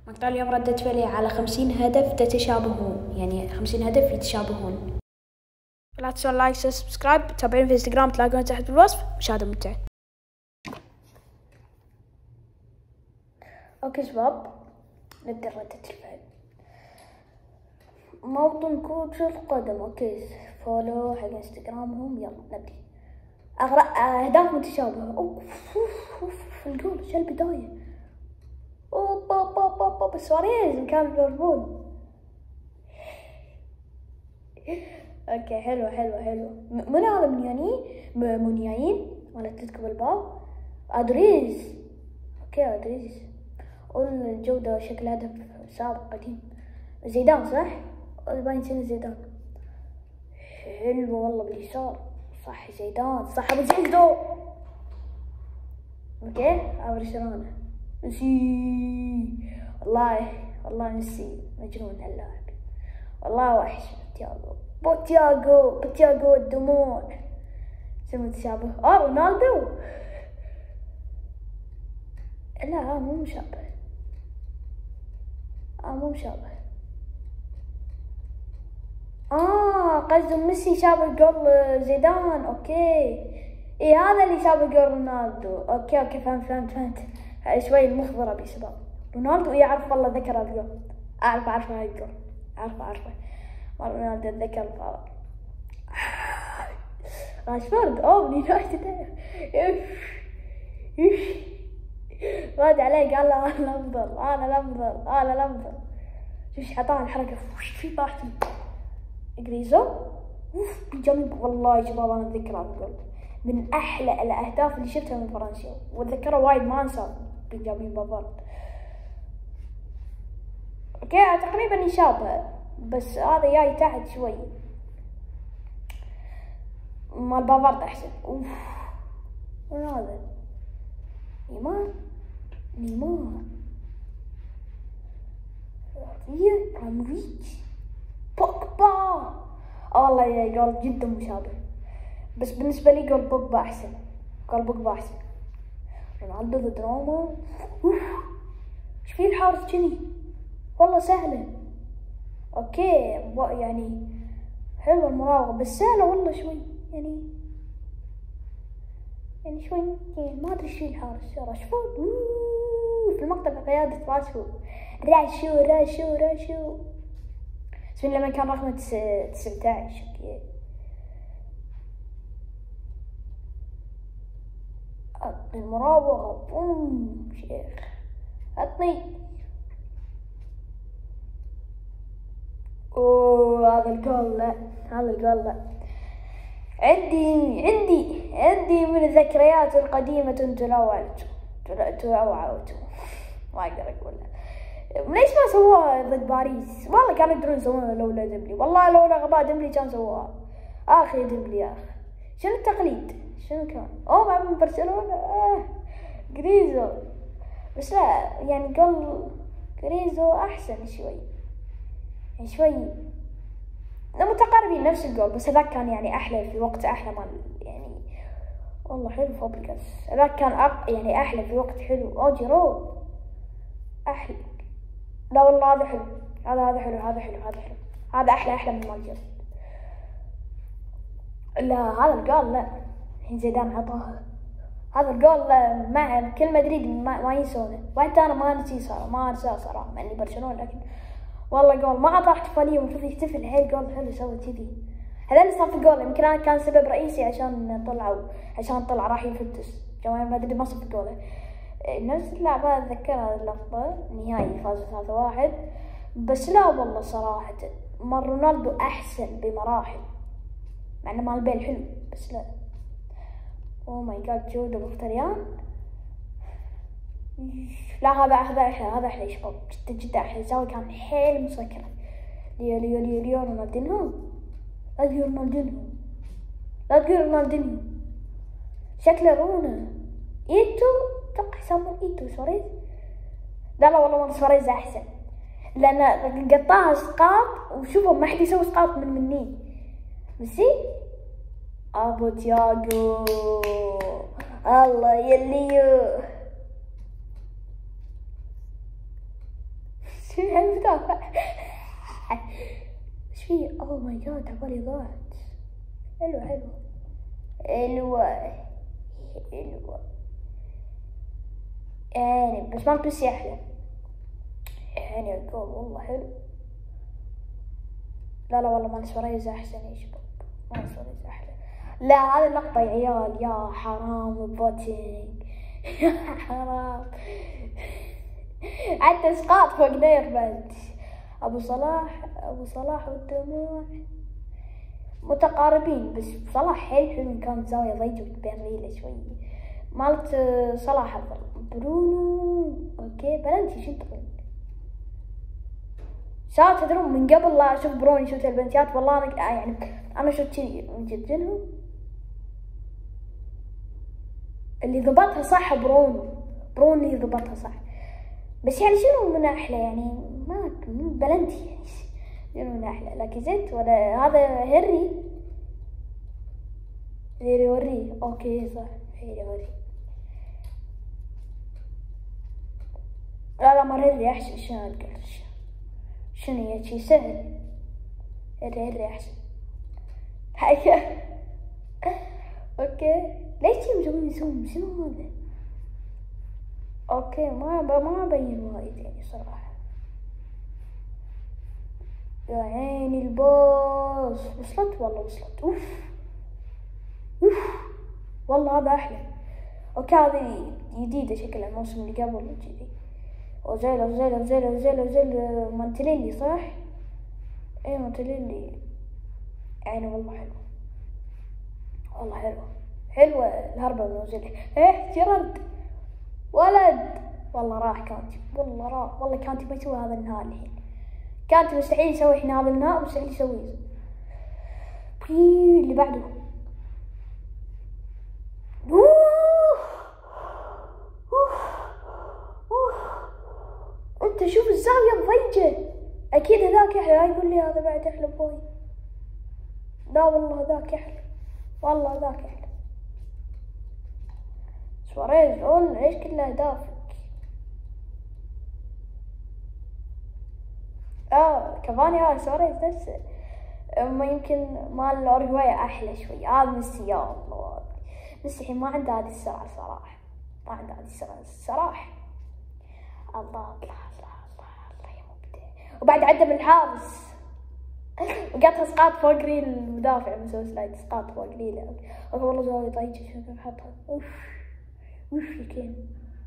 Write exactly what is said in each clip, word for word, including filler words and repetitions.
مقطع اليوم ردة فعلي على خمسين هدف تتشابهون، يعني خمسين هدف يتشابهون. لا تنسون لايك سبسكرايب، تابعوني في انستغرام تلاقونه تحت بالوصف. مشاهدة ممتعة. اوكي شباب، نبدأ ردة الفعل. موطن كرة القدم، اوكي فولو حق انستغرامهم. يلا نبدأ. أغرق أهداف متشابهة. اوف اوف اوف الجول شو البداية. اوب اوب اوب اوب اوب سواريز كان ليفربول. اوكي حلو حلو حلو. من هذا منياني منياين ولا تذكر بالباب. ادريس. اوكي ادريس. والجودة شكل هدف سابق قديم. زيدان صح؟ باين سنة زيدان. حلو والله باليسار. صح زيدان صح. ابو زيدو. اوكي برشلونة. ميسي. والله والله ميسي مجنون هاللاعب. والله وحش. تياغو بوتياغو بوتياغو الدموع. شو متشابه؟ اه رونالدو. لا مو مشابه. اه مو مشابه. اه قصده ميسي شابه جول زيدان. اوكي اي هذا اللي شابه جول رونالدو. اوكي اوكي فهمت فهمت فهمت. شوي المخضرة بي شباب. رونالدو يعرف والله ذكر اليوم. اعرف اعرف هاي الجول. اعرف اعرفه. رونالدو اتذكر الفاضل. راشفورد اوه من يونايتد. راد عليه قال له انا الافضل انا الافضل انا الافضل. شوف حطها الحركة في طاحتي. جريزو اوف بنجامين. والله يا شباب انا اتذكر هذا الجول من احلى الاهداف اللي شفتها من فرنسا، واتذكره وايد ما انسى. بنجامين بافارد. اوكي تقريبا يشابه بس هذا جاي تحت شوي. مال بافارد احسن. اوف وين هذا؟ نيمار نيمار هي براموفيتش بوجبا. والله يا جول جدا مشابه، بس بالنسبة لي جول بوجبا احسن. جول بوجبا احسن. رونالدو ضد روما. اوف ايش في الحارس كذي؟ والله سهلة. اوكي يعني حلوة المراوغة بس سهلة والله شوي يعني يعني شوي ما ادري ايش في الحارس. راشفورد في المقطع بقيادة راشفورد. راشو راشو راشو بس من لما كان رقمه تسعة عشر. اوكي المراوغة بوم شيخ عطني. اوه هذا الجول لا هذا الجول لا. عندي عندي عندي من الذكريات القديمة تلوعت تلوعت ما اقدر اقولها. ليش ما سووها ضد باريس؟ والله كانوا يقدرون يسوونها لولا ديمبلي. والله لولا غباء ديمبلي كان سووها. اخ يا ديمبلي يا اخ شنو التقليد؟ شنو كان؟ اوه مع من برشلونة. آه. جريزو بس لا يعني قال جريزو احسن شوي يعني شوي متقاربين نفس الجول، بس هذاك كان يعني احلى في وقت احلى مال يعني. والله حلو فابريكاس. هذاك كان أق... يعني احلى في وقت حلو. او جيرو احلى. لا والله هذا حلو. هذا هذا حلو هذا حلو هذا حلو. هذا احلى احلى من مال جيرو. لا هذا الجول لا الحين زيدان عطاها. هذا الجول مع كل مدريد ما, ما ينسونه. وحتى انا ما نسي صار ما انساه صراحه مع اني برشلونه، لكن والله جول ما اعطاه احتفاليه المفروض يحتفل. هاي جول حلو سوى كذي. هذا اللي صار في الجول يمكن انا كان سبب رئيسي عشان طلعوا عشان طلع راح يفتس جماهير مدريد ما صف جوله. نفس اللعبه اتذكرها اللقطه نهائي فازوا ثلاثة واحد. بس لا والله صراحه مال رونالدو احسن بمراحل مع انه مال بيل حلو بس لا. اوه ماي جاد جودة مختريان. لا هذا هذا احلى هذا احلى يا شباب جدا جدا احلى. الزاوية كان حيل مسكرة. ليو ليو ليو ليو رونالدينهو. لا تقول رونالدينهو لا تقول رونالدينهو شكله رونا. ايتو اتوقع يسمون ايتو سواريز. لا لا والله مال سواريز احسن لان قطعها اسقاط وشوفوا ما حد يسوي اسقاط من مني. ميسي ابو تياغو. الله يليو شو هالمدافع؟ ايش فيه؟ اوه ماي جاد عبالي ضاعت. حلوة حلوة حلوة حلوة يعني، بس مالت ميسي احلى يعني. الجول والله حلو. لا لا والله مال سواريز احسن يا شباب، مال سواريز احلى. لا هذه اللقطة يا عيال، يا حرام بوتينج يا حرام. حتى اسقاط فوق نيربند. ابو صلاح ابو صلاح والدموع متقاربين، بس صلاح حيل حلو، كانت زاوية ضيقة بين ريله شوي. مالت صلاح افضل. برونو اوكي بلنتي. شو تقول؟ شات تدرون من قبل لا اشوف برونو يشوت البنتيات والله انا يعني انا شوت كذي من جد منهم اللي ضبطها صح. برونو برونو اللي ضبطها صح، بس يعني شنو من احلى يعني؟ ما بلنتي يعني شنو من احلى؟ لاكازيت ولا هذا هنري اللي يوريه؟ اوكي صح اللي يوريه. لا لا مر هنري احسن. شنو اقدر شنو يا شي سهل. هنري هنري احسن. هيا اوكي ليش مسوين زوم؟ شنو هذا؟ اوكي ما ما ابين وايد يعني صراحة. يا عيني الباص وصلت والله وصلت. اوف اوف والله هذا احلى. اوكي هذه جديدة شكلها الموسم اللي قبل كذي. اوزيل اوزيل اوزيل اوزيل اوزيل مانتليلي صح؟ ايه مانتليلي يعني والله حلو والله حلوة حلوة الهربة من اوزيل. ايه جيرارد ولد والله راح كانتي والله راح والله كانتي ما يسوي هذا النهار الحين. كانتي مستحيل يسوي الحين هذا النهار، مستحيل يسويه. اللي بعده أوه. أوه. أوه. انت شوف الزاوية الضيقة، اكيد هذاك يحلى. لا يقول لي هذا بعد احلى بوي. لا والله هذاك يحلى والله هذاك يحلى. سواريز اول ليش كله اهدافك؟ اه كافاني اه سواريز نفسه. اما يمكن مال الاورجواي احلى شوي. هذا آه ميسي يا الله. ميسي الحين ما عنده هذه السرعة صراحة، ما عنده هذه السرعة الصراحة. الله الله الله الله الله يا مبدع. وبعد عدى من الحارس وقطها اسقاط فوق ريل المدافع. مسوي سلايد اسقاط فوق ريله. اوكي والله زاوية ضيقة. شوف حطها. اوف اوف يا كين.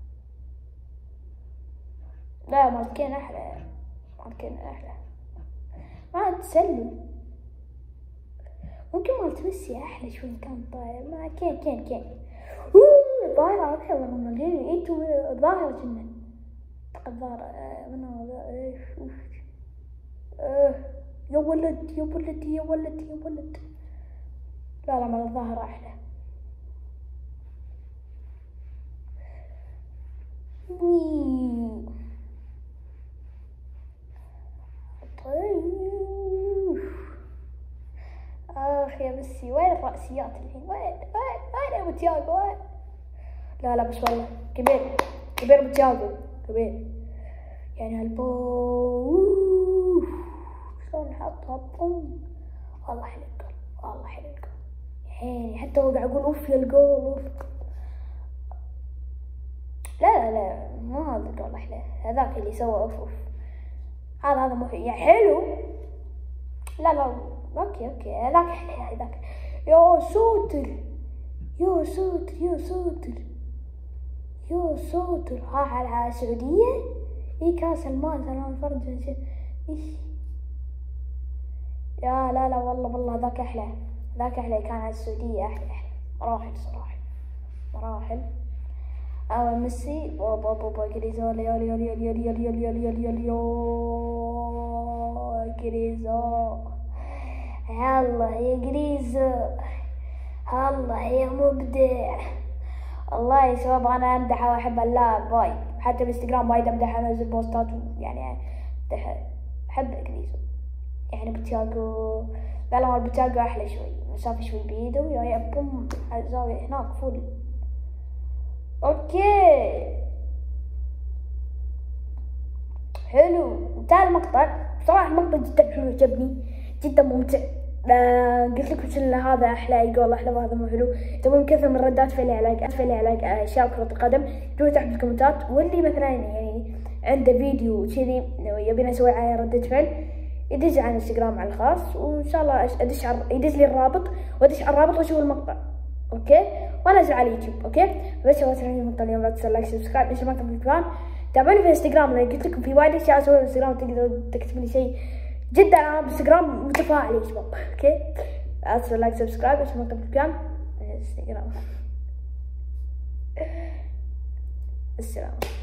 لا مال كين احلى، مال كين احلى. ما تسلم. ممكن مالت ميسي احلى شوي كان طاير. ما كين كين كين اوه ظاهرة احلى والله. من غير ايتو ظاهرة جنة تقدر من هذا. ايش اوف اه يا ولد يا ولد يا ولد يا ولد. لا لا مال الظاهرة احلى. وي طيب اخ يا ميسي وين الرأسيات الحين؟ وين وين وين يا بوتياغو وين؟ لا لا بس والله كبير كبير بوتياغو كبير يعني. هالبو شلون حطها بوم. والله حلو الجول والله حلو الجول يعني. حتى هو قاعد يقول اوف يا الجول اوف. لا لا لا مو هذا الجول احلى. هذاك اللي سوى اوف اوف. هذا هذا مو يعني حلو. لا لا اوكي اوكي هذاك احلى هذاك. يا ساتر يا ساتر يا ساتر يا ساتر. ها على السعودية اي كاس المال سلام فرج ايش. يا لا لا والله والله ذاك احلى ذاك احلى. كان على السعودية احلى احلى مراحل صراحة مراحل. اما ميسي بابا بابا جريزو يا يا يا يا يا يا يا يا يا يا جريزو. الله يا جريزو الله يا مبدع. والله يا شباب انا امدحه واحب اللاعب وايد. حتى بالانستغرام وايد امدحه انزل بوستات يعني امدحه. احب جريزو يعني. بوتياغو لا لا بوتياغو احلى شوي. مسافة شوي بايده ويا بوم على الزاوية هناك فل. اوكي حلو تعال المقطع. بصراحة المقطع جدا حلو، عجبني جدا ممتع. آه قلت لكم شن هذا احلى يقول احلى وهذا مو حلو. تبون كثر من ردات فعل علاج فعل علاج اشياء كرة القدم اكتبوا تحت بالكومنتات. واللي مثلا يعني عنده فيديو كذي يبينا نسوي عليه ردة فعل يدز على الانستغرام على الخاص، وان شاء الله ادش يدز لي الرابط وادش على الرابط واشوف المقطع اوكي وانزل على اليوتيوب اوكي. بس هو ترى المقطع اليوم لا تنسوا لايك سبسكرايب ليش ما كان في تابعوني في انستغرام. انا قلت لكم في وايد اشياء اسويها في انستغرام تقدروا تكتبوا لي شيء جدا. انا بالانستغرام متفاعل يا شباب اوكي. لا تنسوا لايك سبسكرايب ليش ما كان في انستغرام. السلام.